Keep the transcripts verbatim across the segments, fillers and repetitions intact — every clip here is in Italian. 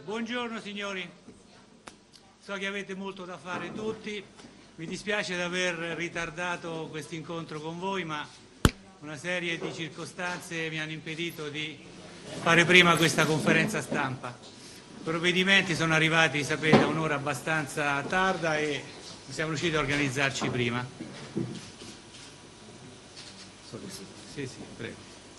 Buongiorno signori, so che avete molto da fare tutti, mi dispiace di aver ritardato questo incontro con voi, ma una serie di circostanze mi hanno impedito di fare prima questa conferenza stampa. I provvedimenti sono arrivati, sapete, a un'ora abbastanza tarda e siamo riusciti a organizzarci prima. Sì, sì, prego.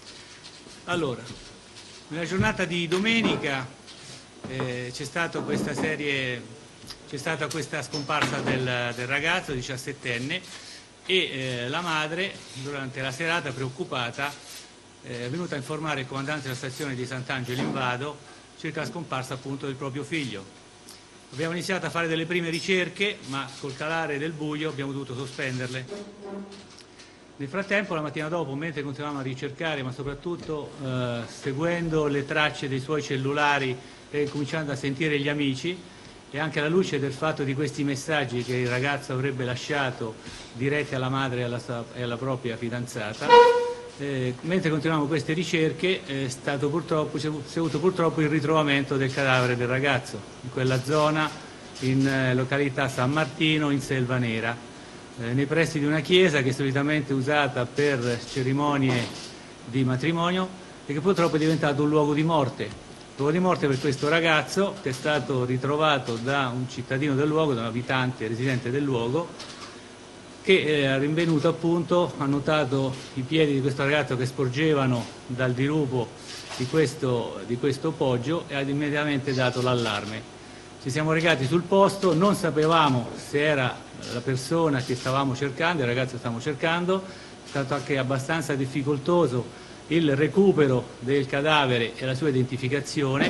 Allora, nella giornata di domenica eh, c'è stata questa serie, c'è stata questa scomparsa del, del ragazzo diciassettenne e eh, la madre, durante la serata preoccupata, eh, è venuta a informare il comandante della stazione di Sant'Angelo in Vado circa la scomparsa appunto del proprio figlio. Abbiamo iniziato a fare delle prime ricerche, ma col calare del buio abbiamo dovuto sospenderle. Nel frattempo, la mattina dopo, mentre continuavamo a ricercare, ma soprattutto eh, seguendo le tracce dei suoi cellulari e cominciando a sentire gli amici, e anche alla luce del fatto di questi messaggi che il ragazzo avrebbe lasciato diretti alla madre e alla, sua, e alla propria fidanzata, eh, mentre continuavamo queste ricerche è stato purtroppo, si è avuto purtroppo il ritrovamento del cadavere del ragazzo in quella zona, in eh, località San Martino, in Selva Nera. Eh, nei pressi di una chiesa che è solitamente usata per cerimonie di matrimonio e che purtroppo è diventato un luogo di morte. Un luogo di morte per questo ragazzo che è stato ritrovato da un cittadino del luogo, da un abitante residente del luogo, che eh, è rinvenuto appunto, ha notato i piedi di questo ragazzo che sporgevano dal dirupo di questo, di questo poggio e ha immediatamente dato l'allarme. Ci siamo recati sul posto, non sapevamo se era la persona che stavamo cercando, il ragazzo che stavamo cercando, è stato anche abbastanza difficoltoso il recupero del cadavere e la sua identificazione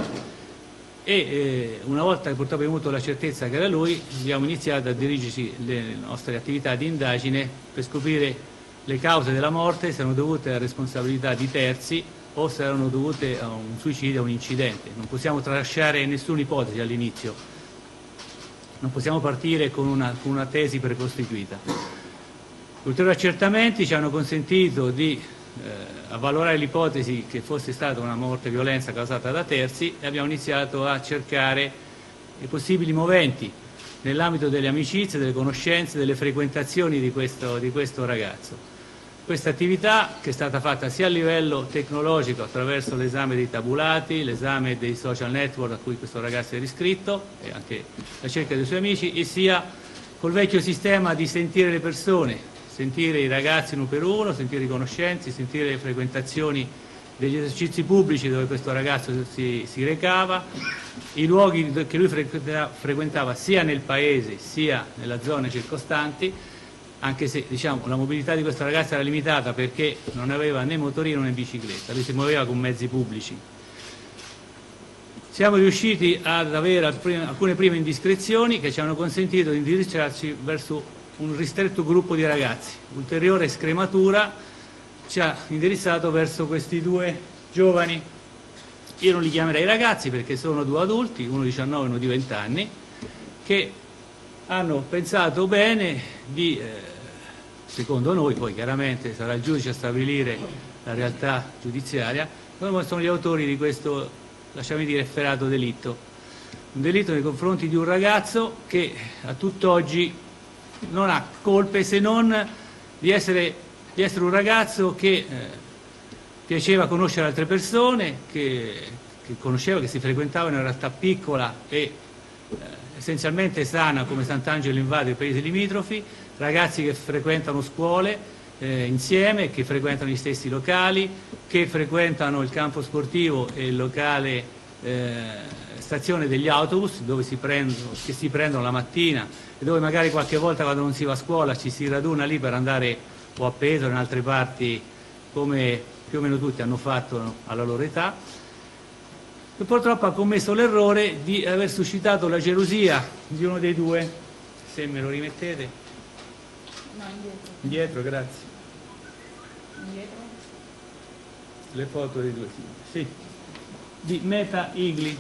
e eh, una volta che purtroppo abbiamo avuto la certezza che era lui, abbiamo iniziato a dirigerci le nostre attività di indagine per scoprire le cause della morte, se erano dovute a responsabilità di terzi o se erano dovute a un suicidio o un incidente. Non possiamo tralasciare nessuna ipotesi all'inizio, non possiamo partire con una, con una tesi precostituita. Ulteriori accertamenti ci hanno consentito di eh, avvalorare l'ipotesi che fosse stata una morte violenza causata da terzi e abbiamo iniziato a cercare i possibili moventi nell'ambito delle amicizie, delle conoscenze, delle frequentazioni di questo, di questo ragazzo. Questa attività, che è stata fatta sia a livello tecnologico attraverso l'esame dei tabulati, l'esame dei social network a cui questo ragazzo è iscritto e anche la cerca dei suoi amici, e sia col vecchio sistema di sentire le persone, sentire i ragazzi uno per uno, sentire i conoscenti, sentire le frequentazioni degli esercizi pubblici dove questo ragazzo si, si recava, i luoghi che lui frequentava sia nel paese sia nelle zone circostanti, anche se diciamo, la mobilità di questo ragazzo era limitata perché non aveva né motorino né bicicletta, lui si muoveva con mezzi pubblici. Siamo riusciti ad avere alcune prime indiscrezioni che ci hanno consentito di indirizzarci verso un ristretto gruppo di ragazzi. Ulteriore scrematura ci ha indirizzato verso questi due giovani. Io non li chiamerei ragazzi perché sono due adulti, uno di diciannove e uno di venti anni, che hanno pensato bene di... Eh, secondo noi, poi chiaramente sarà il giudice a stabilire la realtà giudiziaria, sono gli autori di questo, lasciami dire, efferato delitto. Un delitto nei confronti di un ragazzo che a tutt'oggi non ha colpe se non di essere, di essere un ragazzo che eh, piaceva conoscere altre persone, che, che conosceva, che si frequentava in una realtà piccola e eh, essenzialmente sana come Sant'Angelo in Vado e i paesi limitrofi, ragazzi che frequentano scuole eh, insieme, che frequentano gli stessi locali, che frequentano il campo sportivo e il locale eh, stazione degli autobus dove si prendono, che si prendono la mattina e dove magari qualche volta quando non si va a scuola ci si raduna lì per andare o a Pesaro o in altre parti come più o meno tutti hanno fatto alla loro età, e purtroppo ha commesso l'errore di aver suscitato la gelosia di uno dei due, se me lo rimettete. No, indietro. Indietro, grazie. Indietro. Le foto dei due figli. Sì. Di Meta Igli.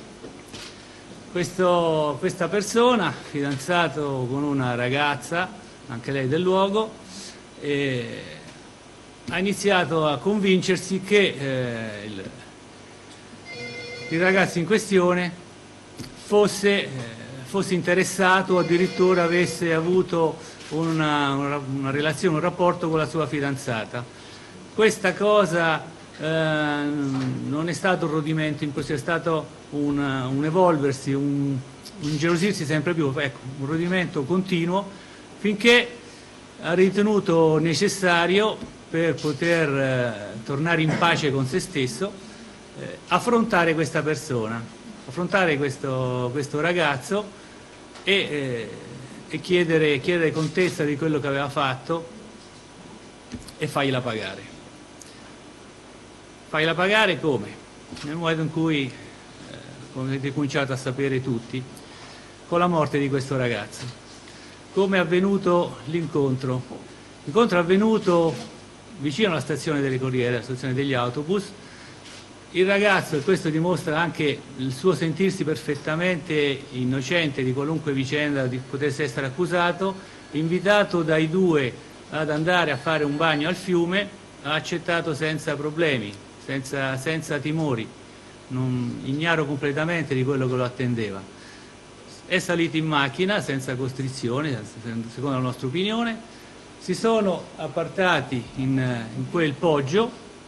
Questo, questa persona, fidanzato con una ragazza, anche lei del luogo, eh, ha iniziato a convincersi che eh, il, il ragazzo in questione fosse, eh, fosse interessato o addirittura avesse avuto una, una, una relazione, un rapporto con la sua fidanzata. Questa cosa eh, non è stato un rodimento, è stato un, un evolversi, un, un ingelosirsi sempre più, ecco, un rodimento continuo, finché ha ritenuto necessario, per poter eh, tornare in pace con se stesso, eh, affrontare questa persona, affrontare questo, questo ragazzo e, eh, e chiedere, chiedere contezza di quello che aveva fatto e fargliela pagare. Fargliela pagare come? Nel modo in cui, eh, come avete cominciato a sapere tutti, con la morte di questo ragazzo. Come è avvenuto l'incontro? L'incontro è avvenuto vicino alla stazione delle corriere, alla stazione degli autobus. Il ragazzo, e questo dimostra anche il suo sentirsi perfettamente innocente di qualunque vicenda di potesse essere accusato, invitato dai due ad andare a fare un bagno al fiume, ha accettato senza problemi, senza, senza timori, non, ignaro completamente di quello che lo attendeva. È salito in macchina senza costrizione, secondo la nostra opinione, si sono appartati in, in quel poggio,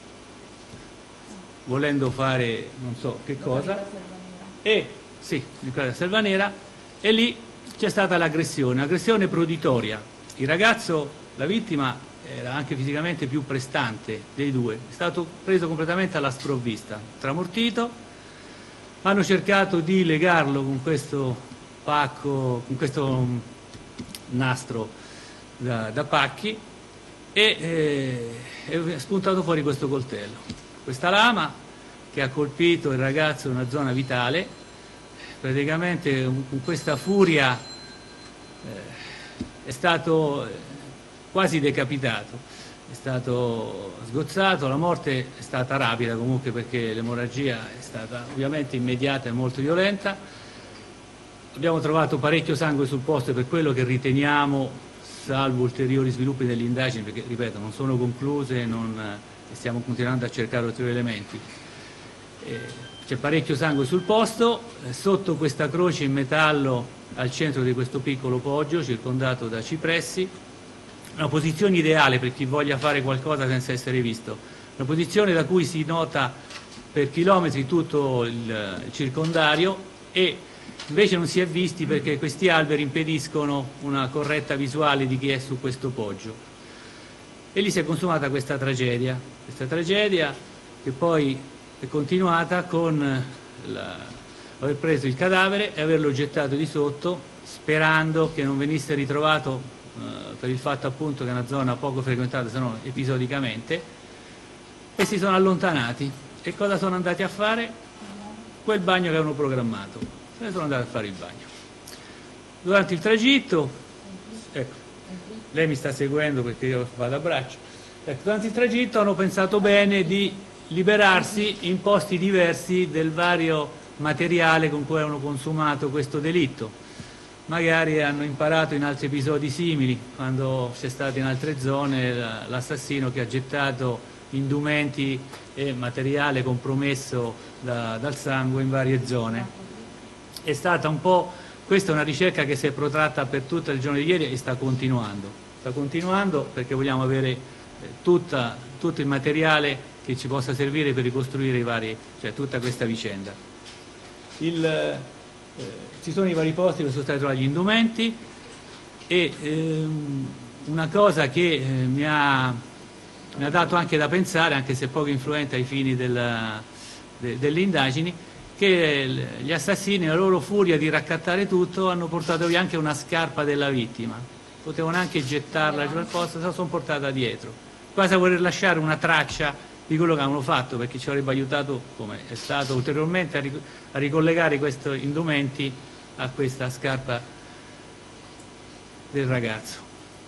volendo fare non so che cosa, e, sì, in quella Selva Nera, e lì c'è stata l'aggressione, aggressione proditoria. Il ragazzo, la vittima, era anche fisicamente più prestante dei due, è stato preso completamente alla sprovvista, tramortito, hanno cercato di legarlo con questo pacco, con questo nastro da, da pacchi e eh, è spuntato fuori questo coltello, questa lama che ha colpito il ragazzo in una zona vitale, praticamente con questa furia eh, è stato quasi decapitato, è stato sgozzato, la morte è stata rapida comunque perché l'emorragia è stata ovviamente immediata e molto violenta. Abbiamo trovato parecchio sangue sul posto per quello che riteniamo, salvo ulteriori sviluppi delle indagini, perché ripeto non sono concluse non, e stiamo continuando a cercare ulteriori elementi. Eh, c'è parecchio sangue sul posto, eh, sotto questa croce in metallo al centro di questo piccolo poggio circondato da cipressi, una posizione ideale per chi voglia fare qualcosa senza essere visto, una posizione da cui si nota per chilometri tutto il, il circondario e invece non si è visti perché questi alberi impediscono una corretta visuale di chi è su questo poggio. E lì si è consumata questa tragedia, questa tragedia che poi è continuata con la, aver preso il cadavere e averlo gettato di sotto, sperando che non venisse ritrovato eh, per il fatto appunto che è una zona poco frequentata se non episodicamente, e si sono allontanati. E cosa sono andati a fare? Quel bagno che avevano programmato. Se ne sono andati a fare il bagno. Durante il tragitto, ecco, lei mi sta seguendo perché io vado a braccio, ecco, durante il tragitto hanno pensato bene di liberarsi in posti diversi del vario materiale con cui hanno consumato questo delitto. Magari hanno imparato in altri episodi simili, quando c'è stato in altre zone l'assassino che ha gettato indumenti e materiale compromesso da, dal sangue in varie zone. È stata un po', questa è una ricerca che si è protratta per tutta il giorno di ieri e sta continuando. Sta continuando perché vogliamo avere tutta, tutto il materiale che ci possa servire per ricostruire i vari, cioè tutta questa vicenda. Il, eh, ci sono i vari posti dove sono stati trovati gli indumenti e ehm, una cosa che eh, mi, ha, mi ha dato anche da pensare, anche se poco influente ai fini della, de, delle indagini, che gli assassini, la loro furia di raccattare tutto, hanno portato via anche una scarpa della vittima. Potevano anche gettarla giù al posto, se la sono portata dietro, quasi a voler lasciare una traccia di quello che avevano fatto, perché ci avrebbe aiutato, come è stato ulteriormente, a, ric a ricollegare questi indumenti a questa scarpa del ragazzo.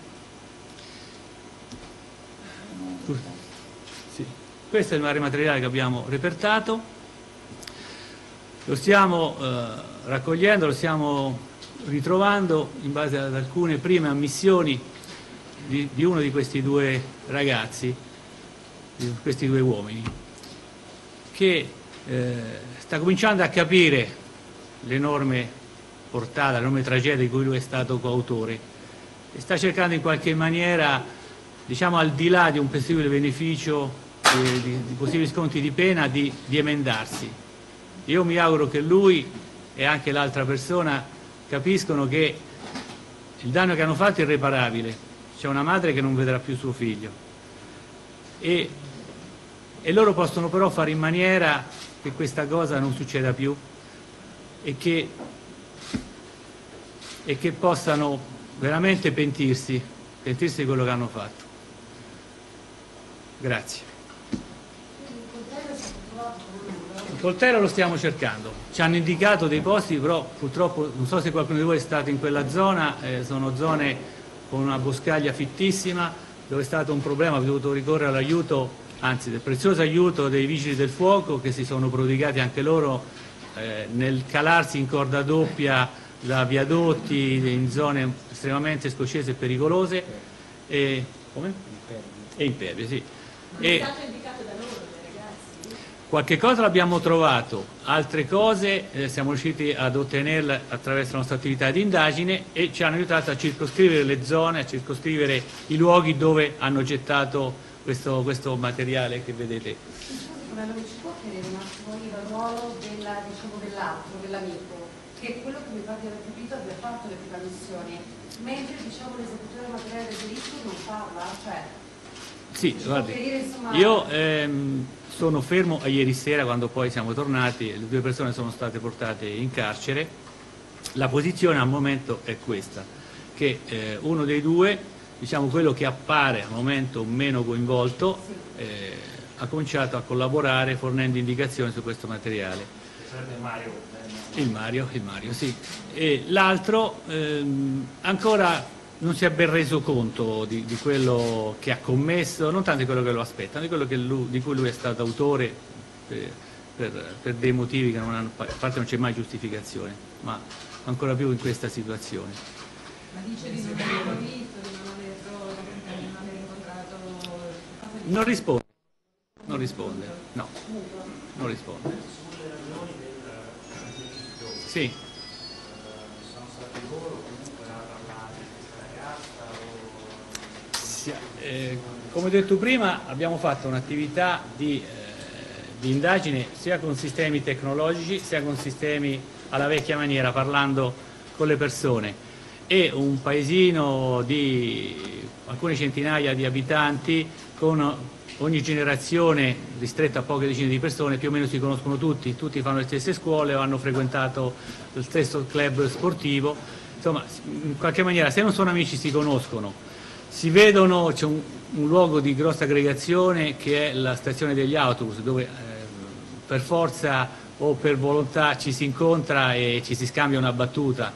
Sì. Questo è il materiale che abbiamo repertato, lo stiamo eh, raccogliendo, lo stiamo ritrovando in base ad alcune prime ammissioni di, di uno di questi due ragazzi, di questi due uomini, che eh, sta cominciando a capire l'enorme portata, l'enorme tragedia di cui lui è stato coautore, e sta cercando in qualche maniera, diciamo al di là di un possibile beneficio, di, di, di possibili sconti di pena, di, di emendarsi. Io mi auguro che lui e anche l'altra persona capiscono che il danno che hanno fatto è irreparabile. C'è una madre che non vedrà più suo figlio e, e loro possono però fare in maniera che questa cosa non succeda più e che, e che possano veramente pentirsi, pentirsi di quello che hanno fatto. Grazie. Il coltello lo stiamo cercando, ci hanno indicato dei posti, però purtroppo non so se qualcuno di voi è stato in quella zona, eh, sono zone con una boscaglia fittissima, dove è stato un problema, ho dovuto ricorrere all'aiuto, anzi del prezioso aiuto dei vigili del fuoco che si sono prodigati anche loro eh, nel calarsi in corda doppia da viadotti in zone estremamente scoscese e pericolose e, come? E impervie, sì. E, qualche cosa l'abbiamo trovato, altre cose eh, siamo riusciti ad ottenerle attraverso la nostra attività di indagine e ci hanno aiutato a circoscrivere le zone, a circoscrivere i luoghi dove hanno gettato questo, questo materiale che vedete. Ma non ci può tenere un attimo il ruolo della, diciamo, dell'altro, dell'amico, che è quello che mi pare di aver capito abbia fatto le prime missioni, mentre diciamo, l'esecutore materiale del delitto non parla, cioè... Sì, guardi, io ehm, sono fermo a ieri sera quando poi siamo tornati, le due persone sono state portate in carcere, la posizione al momento è questa, che eh, uno dei due, diciamo quello che appare al momento meno coinvolto, eh, ha cominciato a collaborare fornendo indicazioni su questo materiale. Il Mario, il Mario, sì. E l'altro ehm, ancora non si è ben reso conto di, di quello che ha commesso, non tanto di quello che lo aspetta, di quello che lui, di cui lui è stato autore per, per, per dei motivi che non hanno, a parte non c'è mai giustificazione, ma ancora più in questa situazione. Ma dice di non averlo visto, di non averlo, di non aver incontrato... Non risponde, non risponde, no, non risponde. Sì. Eh, come ho detto prima, abbiamo fatto un'attività di, eh, di indagine sia con sistemi tecnologici sia con sistemi alla vecchia maniera, parlando con le persone, e un paesino di alcune centinaia di abitanti, con ogni generazione ristretta a poche decine di persone, più o meno si conoscono tutti, tutti fanno le stesse scuole o hanno frequentato lo stesso club sportivo, insomma in qualche maniera se non sono amici si conoscono. Si vedono, c'è un, un luogo di grossa aggregazione che è la stazione degli autobus, dove eh, per forza o per volontà ci si incontra e ci si scambia una battuta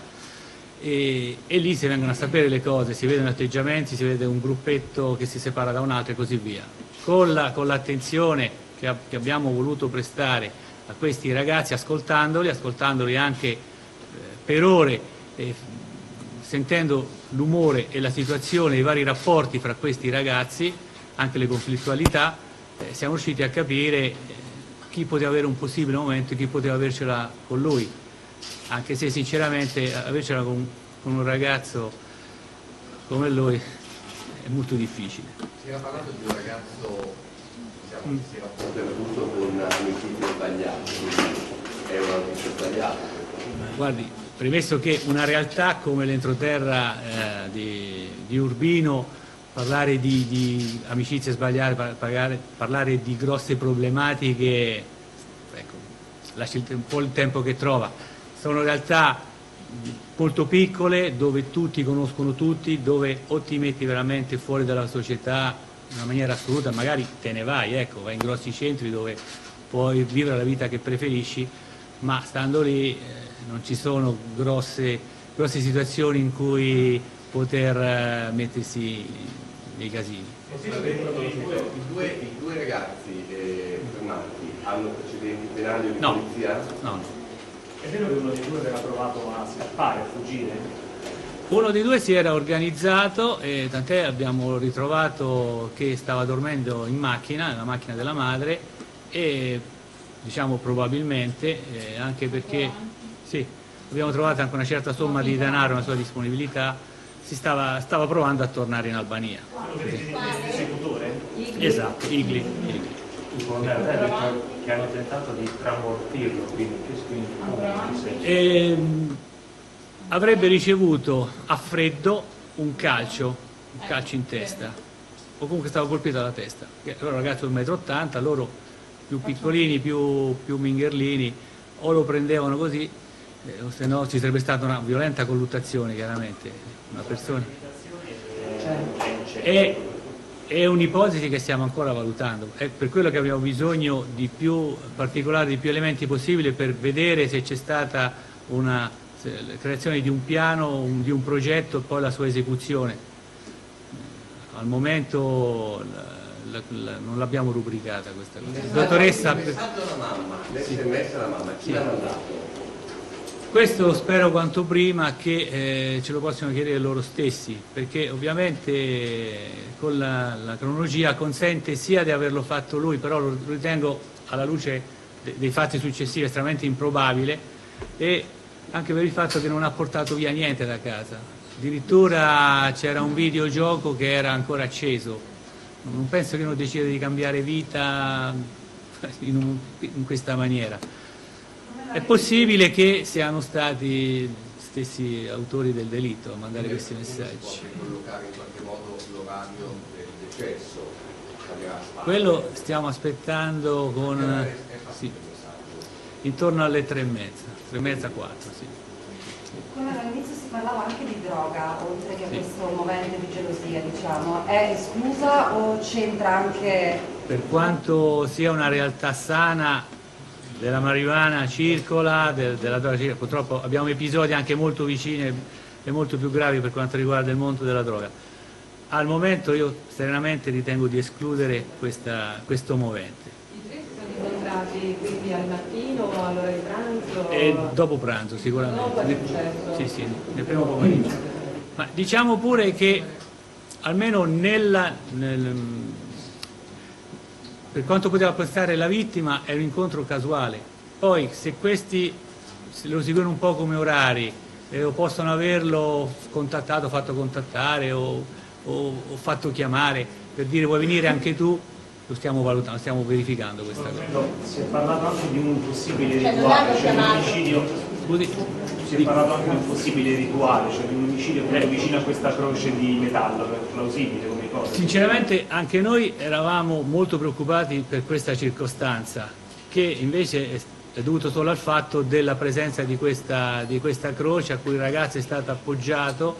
e, e lì si vengono a sapere le cose, si vedono atteggiamenti, si vede un gruppetto che si separa da un altro e così via. Con la, con l'attenzione che, a, che abbiamo voluto prestare a questi ragazzi, ascoltandoli, ascoltandoli anche eh, per ore, eh, sentendo l'umore e la situazione, i vari rapporti fra questi ragazzi, anche le conflittualità, eh, siamo riusciti a capire eh, chi poteva avere un possibile momento e chi poteva avercela con lui, anche se sinceramente avercela con, con un ragazzo come lui è molto difficile. Si era parlato di un ragazzo diciamo, mm. che si era perduto con amicizie sbagliate, quindi è una notizia sbagliata. Guardi, premesso che una realtà come l'entroterra eh, di, di Urbino, parlare di, di amicizie sbagliate, parlare, parlare di grosse problematiche, ecco, lasci un po' il tempo che trova. Sono realtà molto piccole, dove tutti conoscono tutti, dove o ti metti veramente fuori dalla società in una maniera assoluta, magari te ne vai, ecco, vai in grossi centri dove puoi vivere la vita che preferisci, ma stando lì eh, non ci sono grosse, grosse situazioni in cui poter eh, mettersi nei casini. I due, i due ragazzi eh, fermati hanno precedenti penali o di no. polizia? No, no. È vero che uno dei due aveva provato a scappare, a fuggire? Uno dei due si era organizzato e tant'è abbiamo ritrovato che stava dormendo in macchina, nella macchina della madre, e diciamo probabilmente, eh, anche perché Sì, abbiamo trovato anche una certa somma di denaro, una sua disponibilità, si stava, stava provando a tornare in Albania. L'esecutore? Esatto, Igli. Igli. Il colonnello ha detto che hanno tentato di tramortirlo, quindi che significa? Ehm, avrebbe ricevuto a freddo un calcio, un calcio in testa, o comunque stava colpito alla testa. Loro ragazzi un metro e ottanta, loro più piccolini, più, più mingherlini, o lo prendevano così, eh, o se no ci sarebbe stata una violenta colluttazione, chiaramente. Una persona. È, è un'ipotesi che stiamo ancora valutando, è per quello che abbiamo bisogno di più particolari, di più elementi possibili per vedere se c'è stata una la creazione di un piano, un, di un progetto e poi la sua esecuzione. Al momento la, la, la, non l'abbiamo rubricata questa cosa. Il Dottoressa, messaggio alla mamma, l'esse emme esse alla mamma, chi Sì. l'ha mandato? questo spero quanto prima che eh, ce lo possano chiedere loro stessi, perché ovviamente con la, la cronologia consente sia di averlo fatto lui, però lo ritengo alla luce de, dei fatti successivi estremamente improbabile, e anche per il fatto che non ha portato via niente da casa. Addirittura c'era un videogioco che era ancora acceso. Non penso che uno decida di cambiare vita in, un, in questa maniera. È possibile che siano stati gli stessi autori del delitto a mandare questi messaggi. Si può collocare in qualche modo l'orario del decesso? Quello stiamo aspettando con sì, intorno alle tre e mezza, tre e mezza, quattro, sì. Come all'inizio si parlava anche di droga, oltre che Sì. questo movente di gelosia, diciamo, è esclusa o c'entra anche... Per quanto sia una realtà sana, della marijuana circola, del, della droga circola, purtroppo abbiamo episodi anche molto vicini e molto più gravi per quanto riguarda il mondo della droga. Al momento io serenamente ritengo di escludere questa, questo movente. I tre si sono incontrati quindi al mattino o all'ora di pranzo? E dopo pranzo sicuramente. Dopo è Nel- successo? Sì, sì, nel primo pomeriggio. Ma diciamo pure che almeno nella, nel, per quanto poteva passare la vittima è un incontro casuale. Poi se questi se lo seguono un po' come orari eh, o possono averlo contattato, fatto contattare o, o, o fatto chiamare per dire vuoi venire anche tu, lo stiamo valutando, stiamo verificando questa cosa. Si è parlato anche di un possibile Cioè, non rituale, l'hanno cioè di un chiamato. omicidio. Scusi? Si è parlato anche di un possibile rituale, cioè di un omicidio proprio vicino a questa croce di metallo, è plausibile come cosa. Sinceramente anche noi eravamo molto preoccupati per questa circostanza, che invece è è dovuto solo al fatto della presenza di questa, di questa croce a cui il ragazzo è stato appoggiato,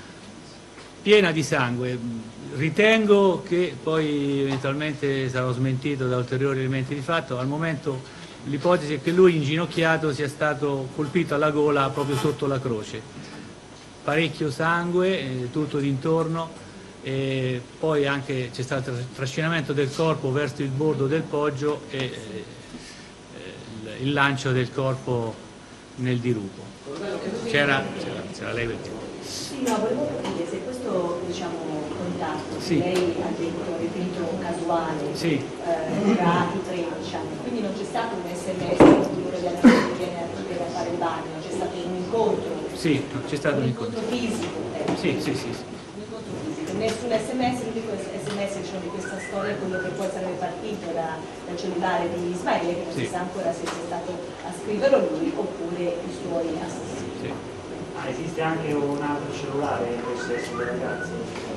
piena di sangue. Ritengo che poi eventualmente sarò smentito da ulteriori elementi di fatto. Al momento l'ipotesi è che lui inginocchiato sia stato colpito alla gola proprio sotto la croce. Parecchio sangue, eh, tutto d'intorno, e poi anche c'è stato il trascinamento del corpo verso il bordo del poggio e eh, il lancio del corpo nel dirupo. C'era, c'era, c'era lei perché? Sì, no, volevo capire se questo diciamo, contatto Sì. che lei ha detto, ha definito casuale, Sì. eh, tra i tre, diciamo, quindi non c'è stato un esse emme esse in cui uno viene viene a fare il bagno, c'è stato un incontro, Sì, c'è stato un un incontro incontro. fisico, eh. Sì, sì, sì, sì. Un incontro fisico. Nessun esse emme esse, l'unico esse emme esse diciamo, di questa storia è quello che poi sarebbe partito da, dal cellulare di Ismaele, che non Sì. si sa ancora se sia stato a scriverlo lui oppure i suoi assassini. Sì. Ah, esiste anche un altro cellulare in possesso dei ragazzi?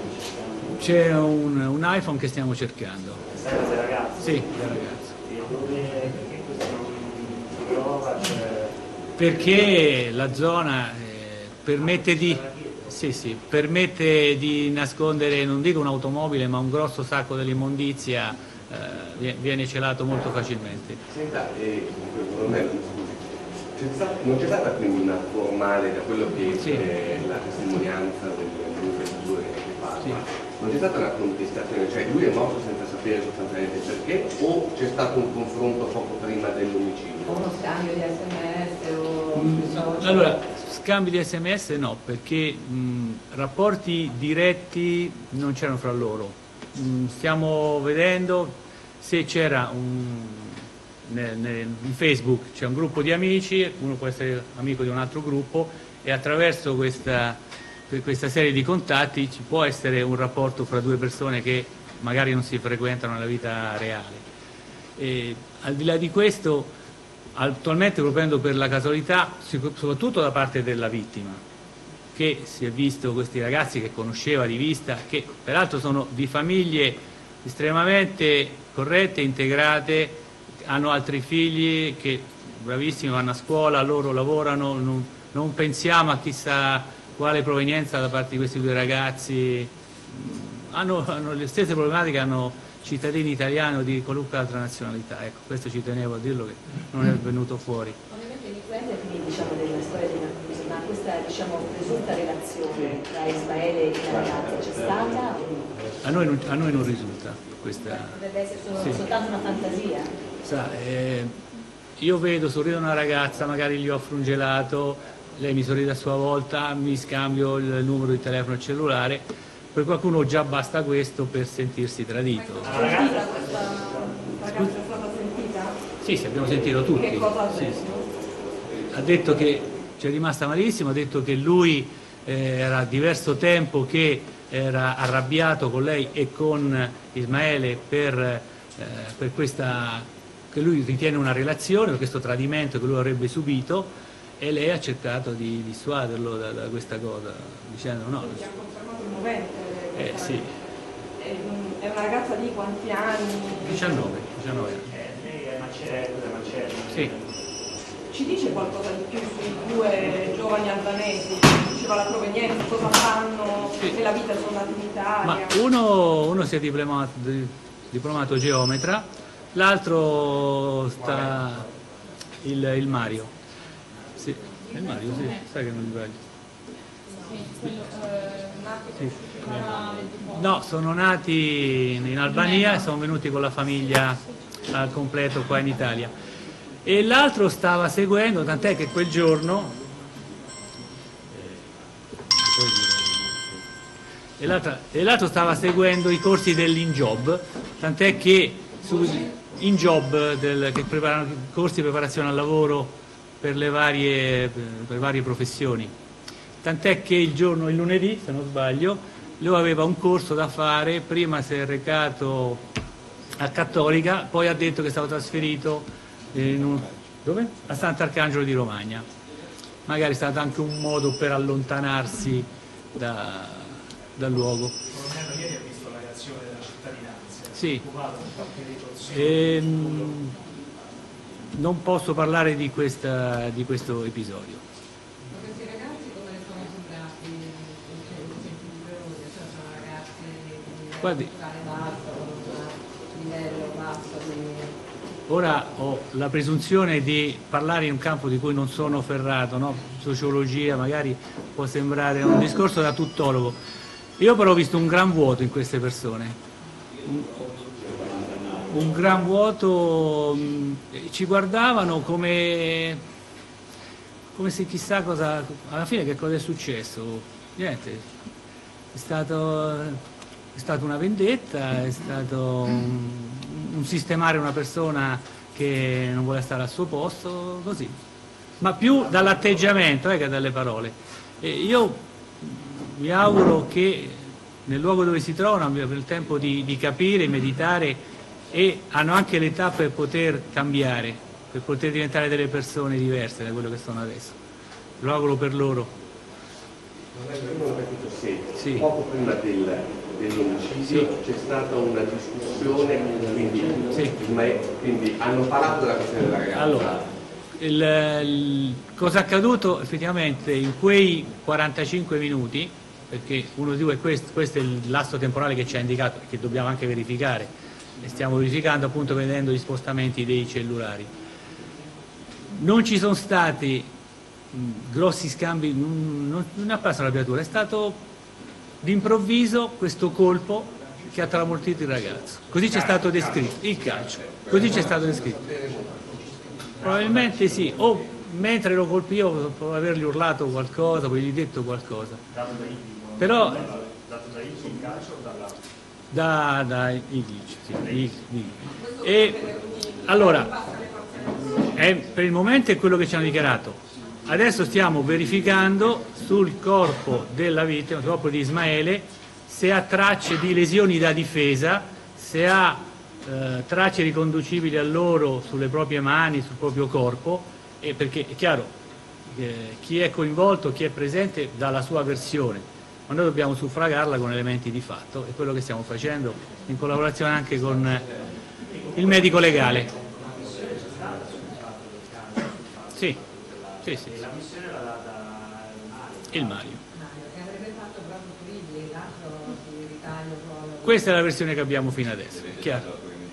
C'è un, un iPhone che stiamo cercando. Sempre dei ragazzi? Sì, dei ragazzi. E dove, perché questo non si trova? Cioè... Perché la zona eh, permette di, sì, sì, permette di nascondere, non dico un'automobile, ma un grosso sacco dell'immondizia, eh, vie- viene celato molto facilmente. Senta, eh, colonnello, scusi, c'è stata- non c'è stata quindi una formale, da quello che Sì. è la testimonianza del dell'infettore che parla, Sì. non c'è stata una contestazione, cioè lui è morto senza sapere sostanzialmente perché, o c'è stato un confronto poco prima dell'omicidio? Uno scambio di esse emme esse o Mm, sui social? Allora, scambi di esse emme esse no, perché mh, rapporti diretti non c'erano fra loro. Mh, stiamo vedendo se c'era un, nel, nel, in Facebook c'è un gruppo di amici, uno può essere amico di un altro gruppo e attraverso questa, questa serie di contatti ci può essere un rapporto fra due persone che magari non si frequentano nella vita reale. E, al di là di questo, attualmente propendo per la casualità, soprattutto da parte della vittima, che si è visto questi ragazzi che conosceva di vista, che peraltro sono di famiglie estremamente corrette, integrate, hanno altri figli che bravissimi, vanno a scuola, loro lavorano, non, non pensiamo a chissà quale provenienza da parte di questi due ragazzi, hanno, hanno le stesse problematiche, hanno cittadini italiani o di qualunque altra nazionalità. Ecco, questo ci tenevo a dirlo che non è venuto fuori. Ovviamente l'influenza quindi diciamo della storia di Narcisi, ma questa diciamo presunta relazione tra Ismaele e la ragazza c'è stata? A noi non, a noi non risulta questa. Deve essere solo, Sì. soltanto una fantasia? Sa, eh, io vedo sorride una ragazza, magari gli ho frungelato, lei mi sorride a sua volta, mi scambio il numero di telefono e cellulare. Per qualcuno già basta questo per sentirsi tradito. La ragazza, questa ragazza è stata sentita? Sì, sì, abbiamo sentito tutti. Che cosa ha Sì, detto? sì. Ha detto che ci è rimasta malissimo, ha detto che lui eh, era diverso tempo che era arrabbiato con lei e con Ismaele per, eh, per questa, che lui ritiene una relazione, per questo tradimento che lui avrebbe subito, e lei ha cercato di dissuaderlo da, da questa cosa, dicendo no. Quindi ha confermato il movente. Eh sì, È, è una ragazza di quanti anni? diciannove, diciannove anni. Eh, lei è Macerello, è Macerello. Sì. Ci dice qualcosa di più sui due giovani albanesi? Diceva la provenienza, cosa fanno, Sì. nella vita sono nati in Italia? Ma uno, uno si è diplomato, diplomato geometra, l'altro sta il, il Mario. Sì, è il Mario, sì, sai che non mi sbaglio. Sì. No, sono nati in Albania e sono venuti con la famiglia al completo qua in Italia. E l'altro stava seguendo, tant'è che quel giorno e l'altro, e l'altro stava seguendo i corsi dell'InJob, tant'è che su InJob del, che preparano corsi di preparazione al lavoro per le varie, per varie professioni. Tant'è che il giorno, il lunedì, se non sbaglio, lui aveva un corso da fare, prima si è recato a Cattolica, poi ha detto che stava trasferito in un, dove? A Sant'Arcangelo di Romagna. Magari è stato anche un modo per allontanarsi da, dal luogo. Colonnello, ieri ha visto la reazione della cittadinanza. Sì. Di Ehm, non posso parlare di, questa, di questo episodio. Ma questi ragazzi come ne sono sembrati? Cioè sono ragazzi di Guardi, basso, livello basso, quindi... ora ho la presunzione di parlare in un campo di cui non sono ferrato, no? Sociologia magari può sembrare un discorso da tuttologo. Io però ho visto un gran vuoto in queste persone, un, un gran vuoto, mh, ci guardavano come, come se chissà cosa, alla fine che cosa è successo? Niente, è stato, è stata una vendetta, è stato un, un sistemare una persona che non vuole stare al suo posto, così, ma più dall'atteggiamento eh, che dalle parole. E io mi auguro che nel luogo dove si trovano abbiano il tempo di, di capire, meditare e hanno anche l'età per poter cambiare, per poter diventare delle persone diverse da quello che sono adesso. Lo auguro per loro. Non ho capito se Sì. poco prima del, dell'omicidio c'è stata una discussione, quindi, Sì. ma è- quindi hanno parlato della questione della ragazza. Allora, il, il- cosa è accaduto effettivamente in quei quarantacinque minuti, perché uno di due, questo, questo è il lasso temporale che ci ha indicato e che dobbiamo anche verificare, e stiamo verificando appunto vedendo gli spostamenti dei cellulari. Non ci sono stati mh, grossi scambi, non, non, non è apparsa l'arrabbiatura, è stato d'improvviso questo colpo che ha tramortito il ragazzo. Così c'è stato descritto, il calcio, così c'è stato descritto. Probabilmente sì, o mentre lo colpivo potevo avergli urlato qualcosa, poi gli detto qualcosa. dato da Iglio, Però dato da Iglio in calcio o dalla... da, da Iglic, sì, Iglic. E allora, è, per il momento è quello che ci hanno dichiarato. Adesso stiamo verificando sul corpo della vittima, sul corpo di Ismaele, se ha tracce di lesioni da difesa, se ha eh, tracce riconducibili a loro sulle proprie mani, sul proprio corpo, e perché è chiaro, eh, chi è coinvolto, chi è presente dà la sua versione, ma noi dobbiamo suffragarla con elementi di fatto, e quello che stiamo facendo in collaborazione anche con eh, il medico legale. Sì, sì, sì. La missione era data il Mario. Che avrebbe fatto proprio Friuli, l'altro di ritaglio proprio. Questa è la versione che abbiamo fino adesso, chiaro.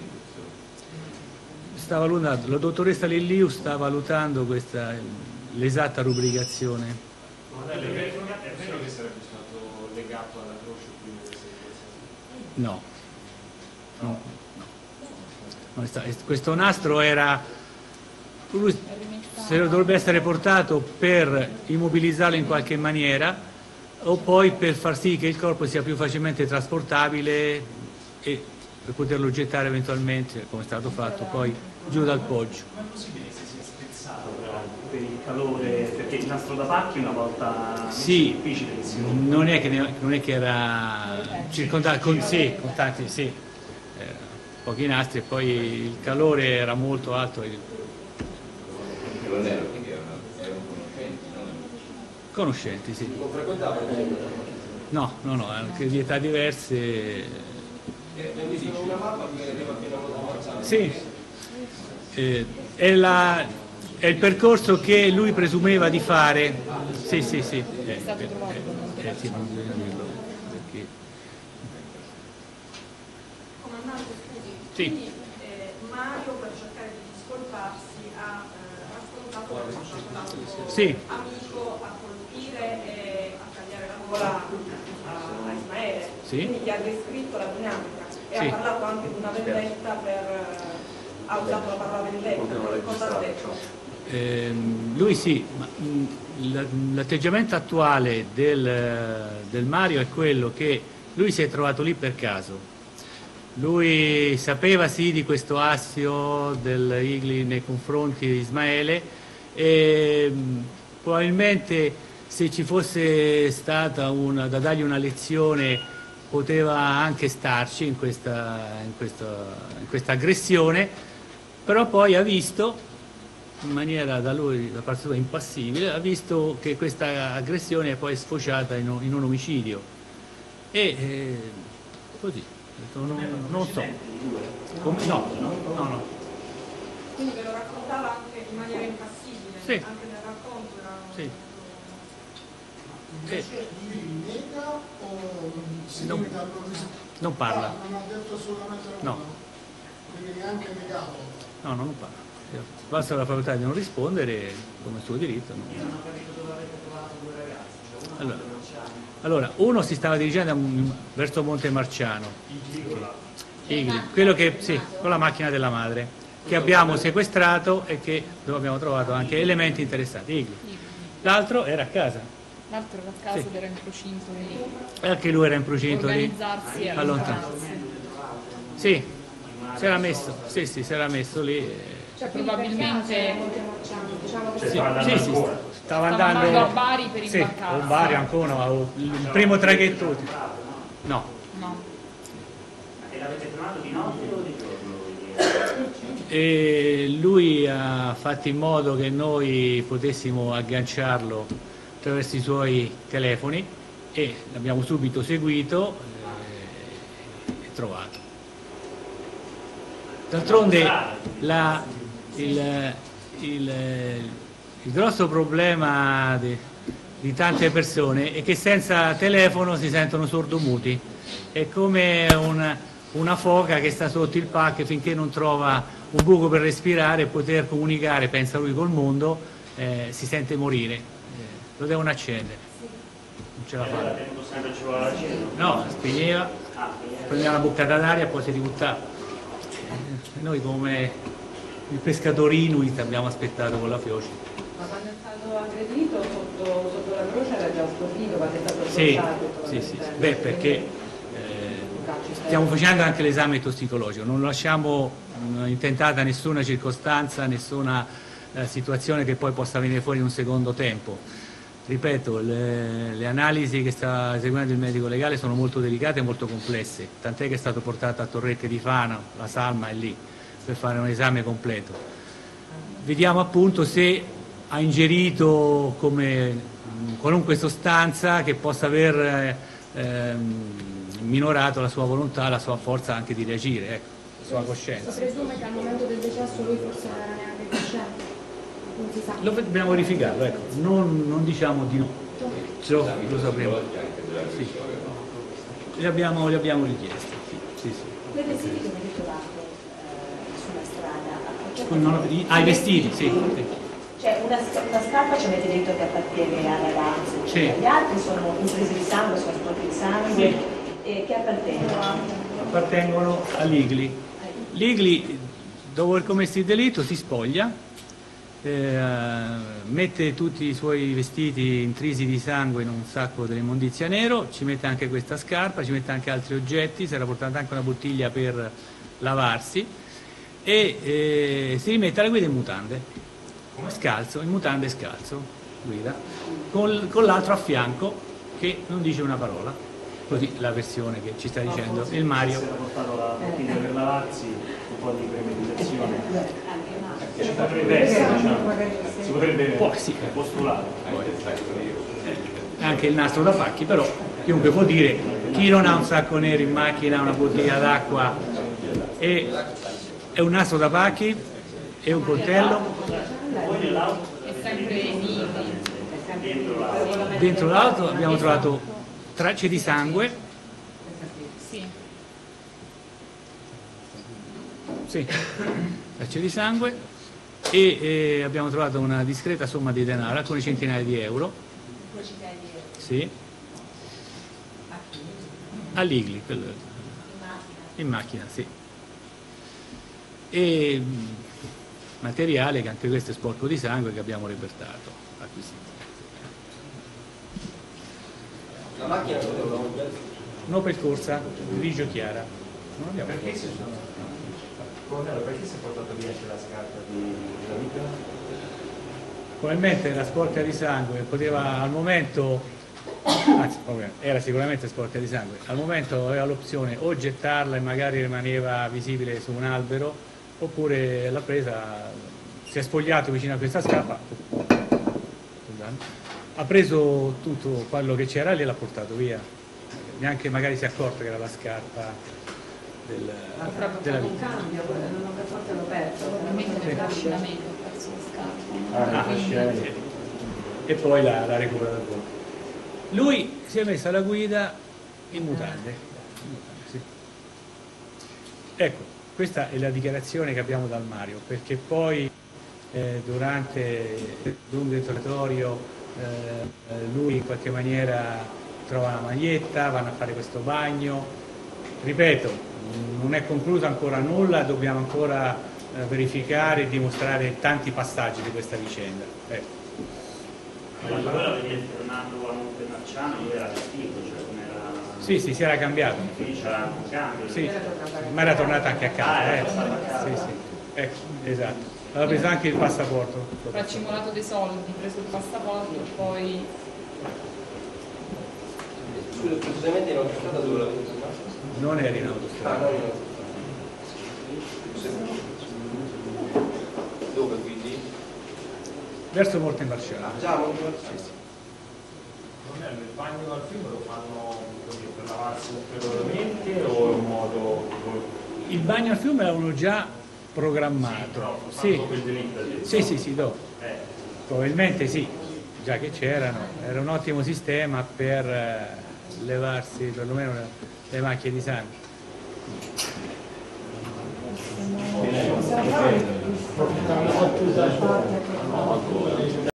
Sta valutando, la dottoressa Lilliu sta valutando questa, l'esatta rubricazione. È vero che sarebbe stato legato alla croce prima dell'esecuzione? No, no, no. Non è stato- questo nastro era, lui se dovrebbe essere portato per immobilizzarlo in qualche maniera o poi per far sì che il corpo sia più facilmente trasportabile e per poterlo gettare eventualmente, come è stato fatto, poi giù dal poggio. Ma è possibile che si sia spezzato però, per il calore? Perché il nastro da pacchi una volta Sì, è difficile che si rompa. non è che, ne- non è che era circondato con, sì, con tanti, sì, eh, pochi nastri, e poi il calore era molto alto. e- Non erano, perché erano, erano conoscenti, no? Conoscenti, sì. Non frequentavano? No, no, no, anche di età diverse. Una mappa che arriva fino a Sì, eh, è, la- è il percorso che lui presumeva di fare. Sì, sì, sì. Eh, eh, eh, eh, sì, non bisogna dirlo, perché- Comandante, scusi, Sì. quindi eh, Mario per cercare di discolparsi ha eh, raccontato che c'è stato un altro Sì. amico a colpire e a tagliare la gola a, a Ismaele, Sì. quindi gli ha descritto la dinamica e Sì. ha parlato anche di una vendetta per... eh, ha usato la parola vendetta, cosa ha detto? Ehm, lui sì, ma mh, la- l'atteggiamento attuale del, del Mario è quello che lui si è trovato lì per caso. Lui sapeva sì di questo assio del Igli nei confronti di Ismaele e mh, probabilmente se ci fosse stata una, da dargli una lezione poteva anche starci in questa, in questa, in questa aggressione, però poi ha visto in maniera da lui, da parte sua impassibile, ha visto che questa aggressione è poi sfociata in un, in un omicidio e eh, così, ho detto, non, non so. Come- no, no, no, no. Quindi ve lo raccontava anche in maniera impassibile, Sì. anche nel racconto era... Sì. Invece lui nega o si Non- limita a provvisore? non parla. Ah, non ha detto assolutamente nulla? No. Quindi neanche negato? No, no, non parla. Basta la facoltà di non rispondere come suo diritto. no. Allora, allora, uno si stava dirigendo a- verso Monte Marciano, Igli, quello che, sì, con la macchina della madre, che abbiamo sequestrato e che dove abbiamo trovato anche elementi interessanti. Igli. L'altro era a casa, L'altro era a casa Sì. ed era in procinto di e anche lui era in procinto lì. organizzarsi e allontano. allontanarsi. Sì, si era messo, sì, sì, si era messo lì. e- Cioè, probabilmente Diciamo che Sì, Stava andando sì, sì, ancora. stava stava andando andando a Bari per sì, imbarcarsi. o Bari ancora, o il primo traghetto. No, No. E l'avete trovato di notte o di giorno? e lui ha fatto in modo che noi potessimo agganciarlo attraverso i suoi telefoni e l'abbiamo subito seguito eh, e trovato. D'altronde la- il, il- il grosso problema di, di tante persone è che senza telefono si sentono sordomuti. È come un- una foca che sta sotto il pacco finché non trova un buco per respirare e poter comunicare, pensa lui, col mondo, eh, si sente morire. Eh, lo devono accendere. Non ce la fa. Allora, tempo sempre ci vuole la cena? No, spegneva, Ah, prendeva una boccata d'aria e poi si ributtava. E noi come i pescatori inuit abbiamo aspettato con la fioce. Ma quando è stato aggredito sotto, sotto la croce era già stordito, quando è stato Sì, sbocciato? sì, sì. Beh, perché eh, stiamo facendo anche l'esame tossicologico, non lasciamo mh, intentata nessuna circostanza, nessuna eh, situazione che poi possa venire fuori in un secondo tempo. Ripeto, le, le analisi che sta eseguendo il medico legale sono molto delicate e molto complesse, tant'è che è stato portato a Torrette di Fano, la salma è lì, per fare un esame completo. Vediamo appunto se ha ingerito come mh, qualunque sostanza che possa aver eh, ehm, minorato la sua volontà, la sua forza anche di reagire, ecco, la sua coscienza. Si presume che al momento del decesso lui forse non era neanche cosciente. Non si sa. Lo dobbiamo verificarlo, ecco. non, non diciamo di no, lo, lo sapremo. Sì. Li abbiamo, li abbiamo richiesti. Sì, sì, sì. Quei vestiti che avete trovato eh, sulla strada, Non ho- i- ah, i vestiti, sì. sì. cioè una, una scarpa ci avete detto che appartiene al ragazzo, cioè Sì. gli altri sono imprese di sangue, sono sporchi di sangue, Sì. e che appartengono? Appartengono all'Igli. L'Igli, dopo il commesso il delitto, si spoglia, eh, mette tutti i suoi vestiti intrisi di sangue in un sacco dell'immondizia nero, ci mette anche questa scarpa, ci mette anche altri oggetti, si era portata anche una bottiglia per lavarsi e eh, si rimette alla guida in mutande, scalzo, in mutande scalzo, guida, con, con l'altro a fianco che non dice una parola, così la versione che ci sta dicendo il Mario. Si era portato la bottiglia per lavarsi, un po' di premeditazione. Ci potrebbe essere, diciamo, si potrebbe Può, sì. postulare. Anche il nastro da pacchi, però chiunque può dire chi non ha un sacco nero in macchina, una bottiglia d'acqua e, e un nastro da pacchi e un coltello È sempre Nigli. dentro l'auto abbiamo trovato tracce di sangue, Sì. sì, tracce di sangue e eh, abbiamo trovato una discreta somma di denaro, alcune centinaia di euro, sì, all'Igli, quello- in macchina, sì, e mh, materiale che anche questo è sporco di sangue che abbiamo repertato, acquisito. La macchina Non percorsa, grigio chiara, non abbiamo Perché si Colonnello, perché si è portato via anche la scarpa di della vita? probabilmente era sporca di sangue, poteva al momento, anzi proprio era sicuramente sporca di sangue, al momento aveva l'opzione o gettarla e magari rimaneva visibile su un albero, oppure l'ha presa, si è spogliato vicino a questa scarpa, ha preso tutto quello che c'era lì e l'ha portato via, neanche magari si è accorto che era la scarpa del, della Un vita. cambio, non per forza l'ho perso. Probabilmente nel trascinamento ho perso la scarpa. Ah, Quindi- sì. E poi l'ha, l'ha recuperato dopo. Lui si è messo alla guida in mutande. In mutande, sì. Ecco, questa è la dichiarazione che abbiamo dal Mario, perché poi eh, durante il lungo interrogatorio eh, lui in qualche maniera trova la maglietta, vanno a fare questo bagno. Ripeto, non è concluso ancora nulla, dobbiamo ancora eh, verificare e dimostrare tanti passaggi di questa vicenda. Ecco. Ma allora veniva tornato a Montemarciano, lui era vestito, cioè come era... Sì, sì, si era cambiato. Quindi c'era anche un cambio. Sì, ma era tornata anche a casa. Ah, era eh. tornata a casa. Sì, sì. Ecco, esatto. Aveva preso anche il passaporto. Raccimolato dei soldi, preso il passaporto e poi Scusa, precisamente in autostrada dove l'avete trovato? Non era in Ah, autostrada. no, in autostrada. Dove quindi? Verso Morte Marciano. Già, molto Sì, sì. Il bagno al fiume lo fanno così per lavarsi ulteriormente o in modo... Il bagno al fiume l'avevano già programmato. Sì, Dopo il delitto, ha detto. sì, sì, sì, dopo. Eh. Probabilmente sì, già che c'erano. Era un ottimo sistema per eh, levarsi perlomeno le, le macchie di sangue. Possiamo fare